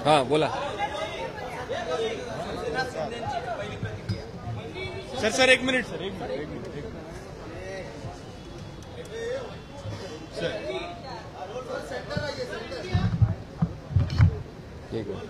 हाँ बोला सर एक मिनिट सर ठीक है।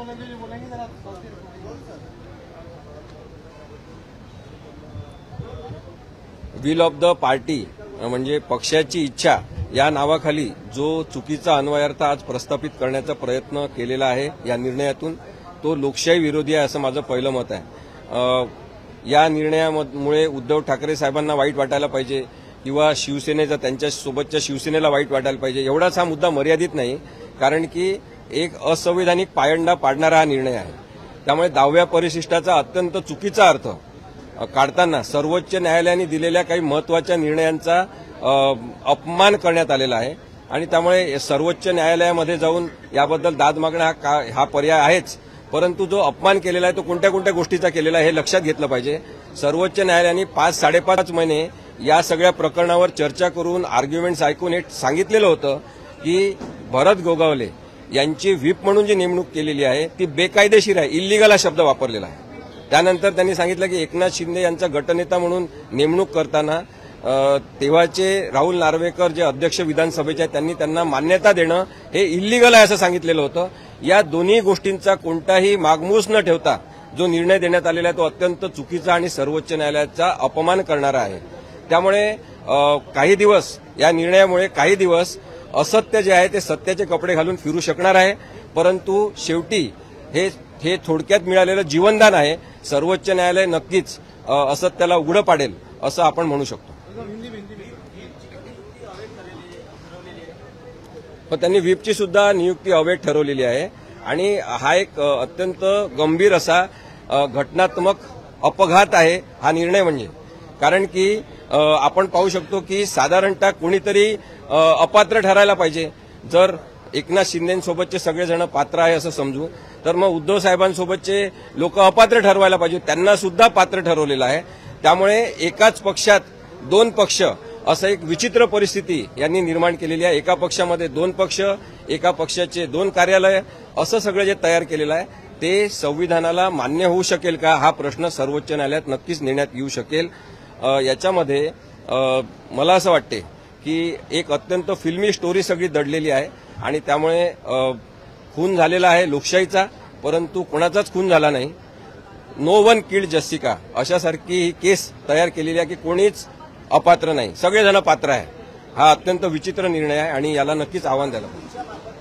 विल ऑफ द पार्टी म्हणजे पक्षाची इच्छा या नावाखाली जो चुकीचा अन्वयार्थ आज प्रस्थापित करण्याचा प्रयत्न केलेला आहे या निर्णयातून तो लोकशाही विरोधी आहे असं माझं पहिलं मत आहे। या निर्णयामुळे उद्धव ठाकरे साहेबांना वाईट वाटायला पाहिजे किंवा शिवसेनेचा त्यांच्या सोबतच्या शिवसेनेला वाईट वाटायला पाहिजे एवढाच हा मुद्दा मर्यादित नाही, कारण की एक असंवैधानिक पायंडा पाडणारा हा निर्णय आहे। त्यामुळे 10व्या परिशिष्टाचा अत्यंत चुकीचा अर्थ काढताना सर्वोच्च न्यायालयाने दिलेल्या काही महत्वाच्या निर्णयांचा अपमान करण्यात आलेला आहे आणि त्यामुळे सर्वोच्च न्यायालयामध्ये जाऊन याबद्दल दाद मागणं हा पर्याय आहेच, परंतु जो अपमान केलेला आहे तो कोणत्या कोणत्या गोष्टीचा केलेला आहे हे लक्षात घेतलं पाहिजे। सर्वोच्च न्यायालयाने 5-5.5 महिने या सगळ्या प्रकरणावर चर्चा करून आर्ग्युमेंट्स ऐकून हे सांगितलेलं होतं की भरत गोगावले यांची व्हीप म्हणून जी नेमणूक केलेली आहे ती बेकायदेशीर आहे, इल्लीगल हा शब्द वापरलेला आहे। त्यानंतर त्यांनी सांगितलं की एकनाथ शिंदे यांचा गटनेता म्हणून नेमणूक करताना तेव्हाचे राहुल नार्वेकर जे अध्यक्ष विधानसभेचे आहेत त्यांनी त्यांना मान्यता देणं हे इल्लीगल आहे असं सांगितलेलं होतं। या दोन्ही गोष्टींचा कोणताही मागमूस न ठेवता जो निर्णय देण्यात आलेला आहे तो अत्यंत चुकीचा आणि सर्वोच्च न्यायालयाचा अपमान करणारा आहे। त्यामुळे काही दिवस या निर्णयामुळे काही दिवस असत्य जे आहे ते सत्याचे कपडे घालून फिरू शकणार आहे, परंतु शेवटी हे थोडक्यात मिळालेलं जीवनदान आहे। सर्वोच्च न्यायालय नक्कीच असत्याला उघडं पाडेल असं आपण म्हणू शकतो। पण त्यांनी व्हीपची सुद्धा नियुक्ती अवैध ठरवलेली आहे आणि हा एक अत्यंत गंभीर असा घटनात्मक अपघात आहे हा निर्णय म्हणजे, कारण की आपण पाहू शकतो की साधारणतः कोणीतरी अपात्र ठरायला पाहिजे। जर एकनाथ शिंदेसोबतचे सगळेजण पात्र आहे असं समजू तर मग उद्धव साहेबांसोबतचे लोक अपात्र ठरवायला पाहिजे, त्यांना सुद्धा पात्र ठरवलेलं आहे। त्यामुळे एकाच पक्षात 2 पक्ष असं एक विचित्र परिस्थिती यांनी निर्माण केलेली आहे। एका पक्षामध्ये 2 पक्ष, एका पक्षाचे 2 कार्यालय, असं सगळं जे तयार केलेलं आहे ते संविधानाला मान्य होऊ शकेल का हा प्रश्न सर्वोच्च न्यायालयात नक्कीच नेण्यात येऊ शकेल। याच्यामध्ये मला असं वाटते की एक अत्यंत फिल्मी स्टोरी सगळी दडलेली आहे आणि त्यामुळे खून झालेला आहे लोकशाहीचा, परंतु कोणाचाच खून झाला नाही। नो वन किल्ड जस्टिका अशासारखी ही केस तयार केलेली आहे की कोणीच अपात्र नाही, सगळेजण पात्र आहे। हा अत्यंत विचित्र निर्णय आहे आणि याला नक्कीच आव्हान द्यायला पाहिजे।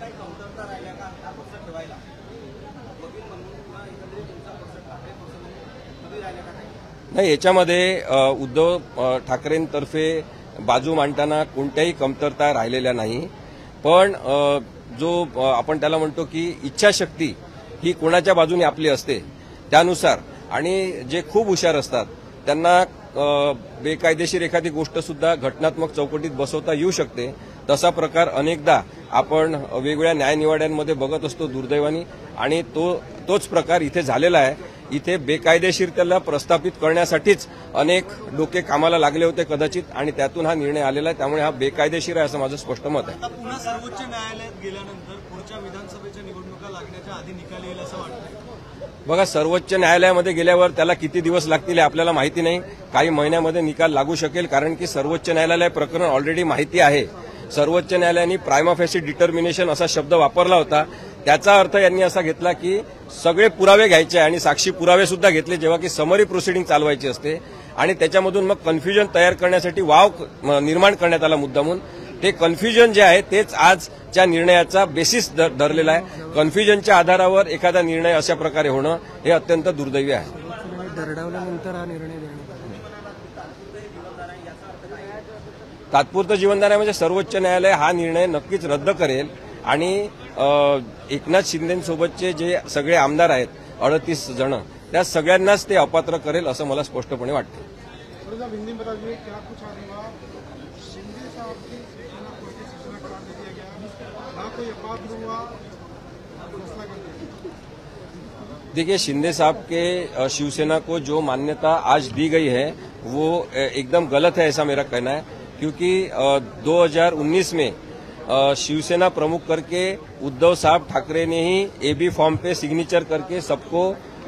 नाही, याच्यामध्ये उद्धव ठाकरेंतर्फे बाजू मांडताना कोणत्याही कमतरता राहिलेल्या नाही, पण जो आपण त्याला म्हणतो की इच्छाशक्ती ही कोणाच्या बाजूने आपली असते त्यानुसार, आणि जे खूप हुशार असतात त्यांना बेकायदेशीर एखादी गोष्ट सुद्धा घटनात्मक चौकटीत बसवता येऊ शकते। तसा प्रकार अनेकदा आपण वेगवेगळ्या न्यायनिवाड्यांमध्ये बघत असतो दुर्दैवाने, आणि तोच प्रकार इथे झालेला आहे। इथे बेकायदेशीरतेला प्रस्थापित करण्यासाठीच अनेक डोके कामाला लागले होते कदाचित, आणि त्यातून हा निर्णय आलेला आहे। त्यामुळे हा बेकायदेशीर आहे असं माझं स्पष्ट मत आहे। पुन्हा सर्वोच्च न्यायालयात गेल्यानंतर पुढच्या विधानसभेच्या निवडणुका लागण्याच्या आधी निकाल येईल असं वाटतं? बघा, सर्वोच्च न्यायालयामध्ये गेल्यावर त्याला किती दिवस लागतील हे आपल्याला माहिती नाही, काही महिन्यामध्ये निकाल लागू शकेल, कारण की सर्वोच्च न्यायालय प्रकरण ऑलरेडी माहिती आहे। सर्वोच्च न्यायालयाने प्रायमा फेसी डिटर्मिनेशन असा शब्द वापरला होता, त्याचा अर्थ यांनी असा घेतला की सगळे पुरावे घ्यायचे आणि साक्षी पुरावे सुद्धा घेतले जेव्हा की समरी प्रोसिडिंग चालवायची असते, आणि त्याच्यामधून मग कन्फ्युजन तयार करण्यासाठी वाव निर्माण करण्यात आला मुद्दामून। ते कन्फ्युजन जे आहे तेच आजच्या निर्णयाचा बेसिस धरलेला आहे। कन्फ्युजनच्या आधारावर एखादा निर्णय अशा प्रकारे होणं हे अत्यंत दुर्दैवी आहे। दरडावल्यानंतर हा निर्णय तात्पुरतं जीवनदान म्हणजे सर्वोच्च न्यायालय हा निर्णय नक्कीच रद्द करेल आणि एकनाथ शिंदेसोबतचे जे सगळे आमदार आहेत 38 जण, त्या सगळ्यांनाच ते अपात्र करेल असं मला स्पष्टपणे वाटतं। देखिए, शिंदे साहब के शिवसेना को जो मान्यता आज दी गई है वो एकदम गलत है ऐसा मेरा कहना है, क्योंकि 2019 में शिवसेना प्रमुख करके उद्धव साहब ठाकरे ने ही एबी फॉर्म पे सिग्नेचर करके सबको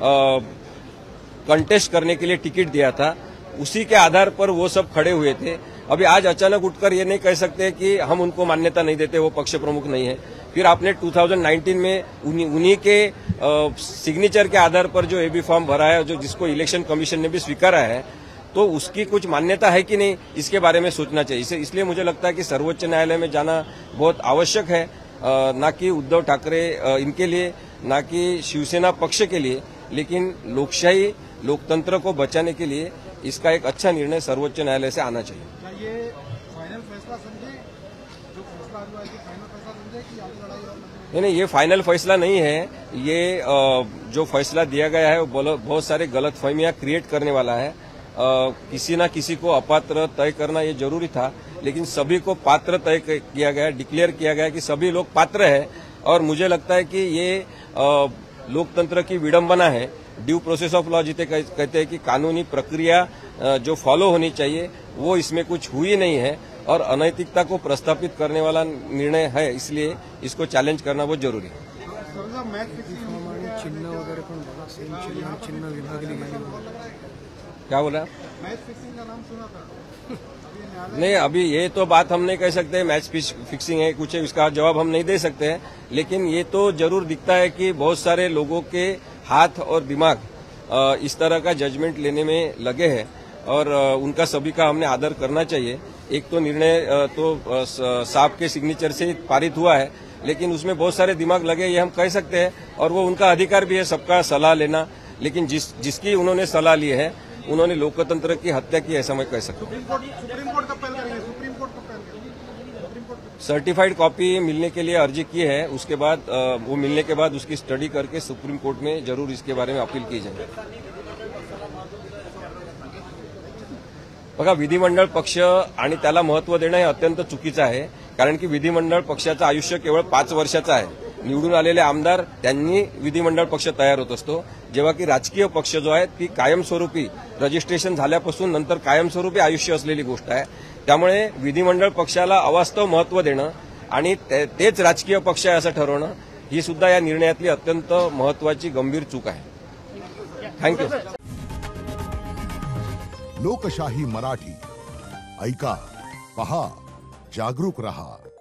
कंटेस्ट करने के लिए टिकट दिया था। उसी के आधार पर वो सब खड़े हुए थे। अभी आज अचानक उठकर ये नहीं कह सकते कि हम उनको मान्यता नहीं देते, वो पक्ष प्रमुख नहीं है। फिर आपने 2019 में उन्हीं के सिग्नेचर के आधार पर जो एबी फॉर्म भरा है, जो जिसको इलेक्शन कमीशन ने भी स्वीकारा है, तो उसकी कुछ मान्यता है कि नहीं, इसके बारे में सोचना चाहिए। इसलिए मुझे लगता है कि सर्वोच्च न्यायालय में जाना बहुत आवश्यक है, ना कि उद्धव ठाकरे इनके लिए, ना कि शिवसेना पक्ष के लिए, लेकिन लोकशाही लोकतंत्र को बचाने के लिए इसका एक अच्छा निर्णय सर्वोच्च न्यायालय से आना चाहिए। क्या ये फाइनल फैसला समझे, जो फैसला हुआ है कि फाइनल फैसला समझे कि आगे लड़ाई और नहीं, ये फाइनल फैसला नहीं है। ये जो फैसला दिया गया है वो बहुत सारे गलतफहमियां क्रिएट करने वाला है। किसी न किसी को अपात्र तय करना ये जरूरी था, लेकिन सभी को पात्र तय किया गया, डिक्लेयर किया गया कि सभी लोग पात्र हैं। और मुझे लगता है कि ये लोकतंत्र की विडंबना है। ड्यू प्रोसेस ऑफ लॉ जिसे कहते हैं कि कानूनी प्रक्रिया जो फॉलो होनी चाहिए वो इसमें कुछ हुई नहीं है, और अनैतिकता को प्रस्थापित करने वाला निर्णय है, इसलिए इसको चॅलेंज करना बहुत जरूरी है। चिन्ह वगैरह पण बघा, सेम चिन्ह विभागली गेली। क्या बोला? मैच फिक्सिंग का नाम सुना था। नहीं, अभी ये तो बात हम नहीं कह सकते मैच फिक्सिंग है कुछ है, इसका जवाब हम नहीं दे सकते हैं। लेकिन ये तो जरूर दिखता है कि बहुत सारे लोगों के हाथ और दिमाग इस तरह का जजमेंट लेने में लगे हैं, और उनका सभी का हमने आदर करना चाहिए। एक तो निर्णय तो साहब के सिग्नेचर से पारित हुआ है, लेकिन उसमें बहुत सारे दिमाग लगे, ये हम कह सकते हैं, और वो उनका अधिकार भी है सबका सलाह लेना। लेकिन जिसकी उन्होंने सलाह ली है, उन्होंने लोकतंत्र की हत्या की, ऐसा मैं कह सकता हूँ। सुप्रीम कोर्ट कब पहल करेंगे? सुप्रीम कोर्ट कब पहल करेंगे? सुप्रीम कोर्ट सर्टिफाइड कॉपी मिलने के लिए अर्जी की है, उसके बाद वो मिलने के बाद उसकी स्टडी करके सुप्रीम कोर्ट में जरूर इसके बारे में अपील की जाएगी। बघा, विधिमंडळ पक्ष आणि त्याला महत्व देणं हे अत्यंत चुकीचं आहे, कारण की विधिमंडळ पक्षाचं आयुष्य केवळ 5 वर्षाचं आहे। निवडून आलेले आमदार त्यांनी विधिमंडळ पक्ष तयार होत असतो, जेव्हा की राजकीय पक्ष जो आहे ती कायमस्वरूपी रजिस्ट्रेशन झाल्यापासून नंतर कायमस्वरूपी आयुष्य असलेली गोष्ट आहे। त्यामुळे विधिमंडळ पक्षाला अवास्तव महत्व देणं आणि तेच राजकीय पक्ष आहे असं ठरवणं, ही सुद्धा या निर्णयातली अत्यंत महत्वाची गंभीर चूक आहे। थँक्यू। लोकशाही मराठी ऐका, पहा, जागरूक रहा।